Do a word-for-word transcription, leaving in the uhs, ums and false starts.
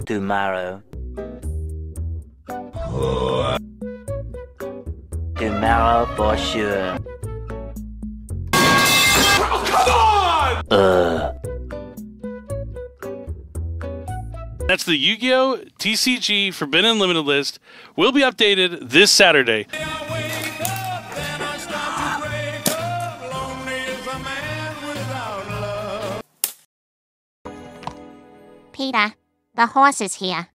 Tomorrow. Tomorrow for sure. Oh, come on! Uh. That's the Yu-Gi-Oh! T C G Forbidden Limited list. Will be updated this Saturday. Peter, the horse is here.